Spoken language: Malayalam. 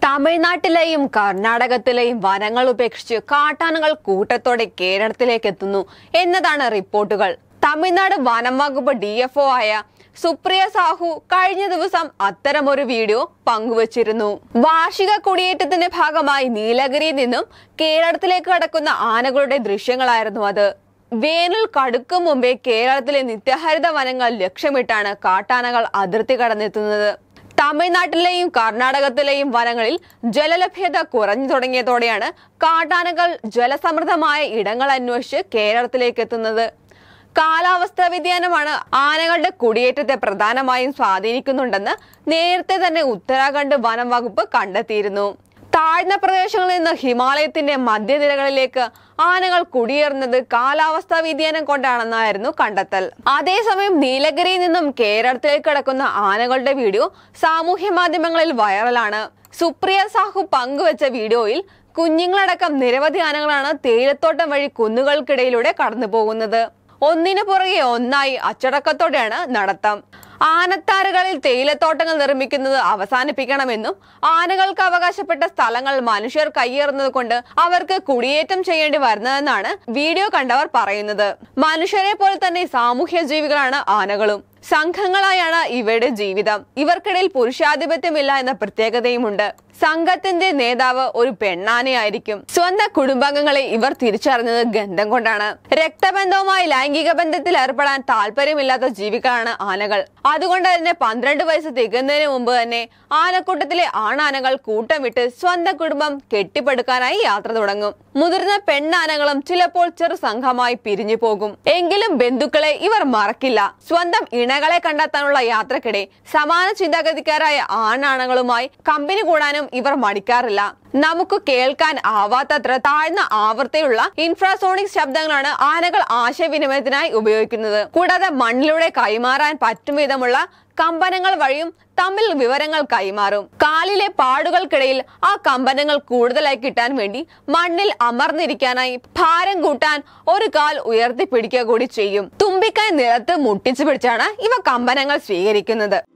തമിഴ്നാട്ടിലെയും കർണാടകത്തിലെയും വനങ്ങൾ ഉപേക്ഷിച്ച് കാട്ടാനകൾ കൂട്ടത്തോടെ കേരളത്തിലേക്ക് എത്തുന്നു എന്നതാണ് റിപ്പോർട്ടുകൾ. തമിഴ്നാട് വനം വകുപ്പ് DFO ആയ സുപ്രിയ സാഹു കഴിഞ്ഞ ദിവസം അത്തരമൊരു വീഡിയോ പങ്കുവച്ചിരുന്നു. വാർഷിക കുടിയേറ്റത്തിന്റെ ഭാഗമായി നീലഗിരിയിൽ നിന്നും കേരളത്തിലേക്ക് കടക്കുന്ന ആനകളുടെ ദൃശ്യങ്ങളായിരുന്നു അത്. വേനൽ കടുക്കും മുമ്പേ കേരളത്തിലെ നിത്യഹരിത വനങ്ങൾ ലക്ഷ്യമിട്ടാണ് കാട്ടാനകൾ അതിർത്തി കടന്നെത്തുന്നത്. തമിഴ്നാട്ടിലെയും കർണാടകത്തിലെയും വനങ്ങളിൽ ജലലഭ്യത കുറഞ്ഞു തുടങ്ങിയതോടെയാണ് കാട്ടാനകൾ ജലസമൃദ്ധമായ ഇടങ്ങൾ അന്വേഷിച്ച് കേരളത്തിലേക്ക് എത്തുന്നത്. കാലാവസ്ഥാ വ്യതിയാനമാണ് ആനകളുടെ കുടിയേറ്റത്തെ പ്രധാനമായും സ്വാധീനിക്കുന്നുണ്ടെന്ന് നേരത്തെ തന്നെ ഉത്തരാഖണ്ഡ് വനം വകുപ്പ് കണ്ടെത്തിയിരുന്നു. താഴ്ന്ന പ്രദേശങ്ങളിൽ നിന്ന് ഹിമാലയത്തിന്റെ മധ്യനിരകളിലേക്ക് ആനകൾ കുടിയേറുന്നത് കാലാവസ്ഥാ വ്യതിയാനം കൊണ്ടാണെന്നായിരുന്നു കണ്ടെത്തൽ. അതേസമയം നീലഗിരിയിൽ നിന്നും കേരളത്തിലേക്ക് കടക്കുന്ന ആനകളുടെ വീഡിയോ സാമൂഹ്യ മാധ്യമങ്ങളിൽ വൈറലാണ്. സുപ്രിയ സാഹു പങ്കുവച്ച വീഡിയോയിൽ കുഞ്ഞുങ്ങളടക്കം നിരവധി ആനകളാണ് തേയിലത്തോട്ടം വഴി കുന്നുകൾക്കിടയിലൂടെ കടന്നു പോകുന്നത്. ഒന്നിനു പുറകെ ഒന്നായി അച്ചടക്കത്തോടെയാണ് നടത്തം. ആനത്താരുകളിൽ തേയിലത്തോട്ടങ്ങൾ നിർമ്മിക്കുന്നത് അവസാനിപ്പിക്കണമെന്നും ആനകൾക്ക് അവകാശപ്പെട്ട സ്ഥലങ്ങൾ മനുഷ്യർ കയ്യേറുന്നത് കൊണ്ട് അവർക്ക് കുടിയേറ്റം ചെയ്യേണ്ടി വരുന്നതെന്നാണ് വീഡിയോ കണ്ടവർ പറയുന്നത്. മനുഷ്യരെ പോലെ തന്നെ സാമൂഹ്യ ജീവികളാണ് ആനകളും. സംഘങ്ങളായാണ് ഇവയുടെ ജീവിതം. ഇവർക്കിടയിൽ പുരുഷാധിപത്യമില്ല എന്ന പ്രത്യേകതയുമുണ്ട്. സംഘത്തിന്റെ നേതാവ് ഒരു പെണ്ണാനയായിരിക്കും. സ്വന്തം കുടുംബാംഗങ്ങളെ ഇവർ തിരിച്ചറിഞ്ഞത് ഗന്ധം കൊണ്ടാണ്. രക്തബന്ധവുമായി ലൈംഗിക ബന്ധത്തിൽ ഏർപ്പെടാൻ താല്പര്യമില്ലാത്ത ജീവികളാണ് ആനകൾ. അതുകൊണ്ട് തന്നെ 12 വയസ്സ് തികയുന്നതിന് മുമ്പ് തന്നെ ആനക്കൂട്ടത്തിലെ ആണാനകൾ കൂട്ടം വിട്ട് സ്വന്തം കുടുംബം കെട്ടിപ്പടുക്കാനായി യാത്ര തുടങ്ങും. മുതിർന്ന പെണ്ണാനകളും ചിലപ്പോൾ ചെറു സംഘമായി പിരിഞ്ഞു പോകും. എങ്കിലും ബന്ധുക്കളെ ഇവർ മറക്കില്ല. സ്വന്തം ഇണകളെ കണ്ടെത്താനുള്ള യാത്രക്കിടെ സമാന ചിന്താഗതിക്കാരായ ആണാനകളുമായി കമ്പനി കൂടാനും ഇവർ മടിക്കാറില്ല. നമുക്ക് കേൾക്കാൻ ആവാത്തത്ര താഴ്ന്ന ആവൃത്തിയുള്ള ഇൻഫ്രാസോണിക് ശബ്ദങ്ങളാണ് ആനകൾ ആശയവിനിമയത്തിനായി ഉപയോഗിക്കുന്നത്. കൂടാതെ മണ്ണിലൂടെ കൈമാറാൻ പറ്റും വിധമുള്ള കമ്പനങ്ങൾ വഴിയും തമ്മിൽ വിവരങ്ങൾ കൈമാറും. കാലിലെ പാടുകൾക്കിടയിൽ ആ കമ്പനങ്ങൾ കൂടുതലായി കിട്ടാൻ വേണ്ടി മണ്ണിൽ അമർന്നിരിക്കാനായി ഭാരം കൂട്ടാൻ ഒരു കാൽ ഉയർത്തി പിടിക്കുക കൂടി ചെയ്യും. തുമ്പിക്കൈ നിലത്ത് മുട്ടിച്ചു പിടിച്ചാണ് ഇവ കമ്പനങ്ങൾ സ്വീകരിക്കുന്നത്.